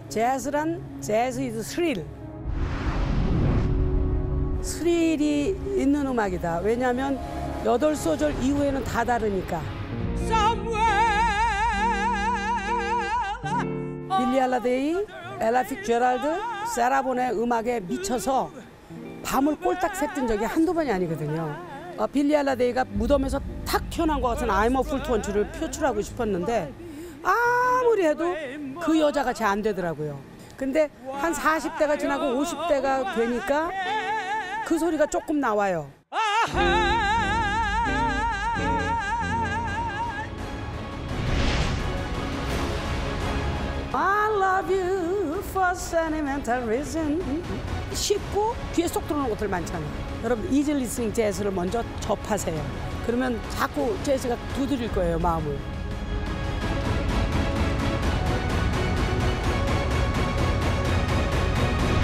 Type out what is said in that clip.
재즈 is 스릴. 스릴이 있는 음악이다. 왜냐하면 8소절 이후에는 다 다르니까. 빌리 할리데이, 엘라 피츠제럴드, 세라 본의 음악에 미쳐서 밤을 꼴딱 샜던 적이 한두 번이 아니거든요. 빌리 할리데이가 무덤에서 탁 튀어나온 것 같은 I'm a fool to want you를 표출하고 싶었는데 아무리 해도 그 여자같이 안 되더라고요. 근데 한 40대가 지나고 50대가 되니까 그 소리가 조금 나와요. I love you for sentimental reason. 쉽고 귀에 쏙 들어오는 것들 많잖아요. 여러분 이지 리스닝 재즈를 먼저 접하세요. 그러면 자꾸 재즈가 두드릴 거예요, 마음을.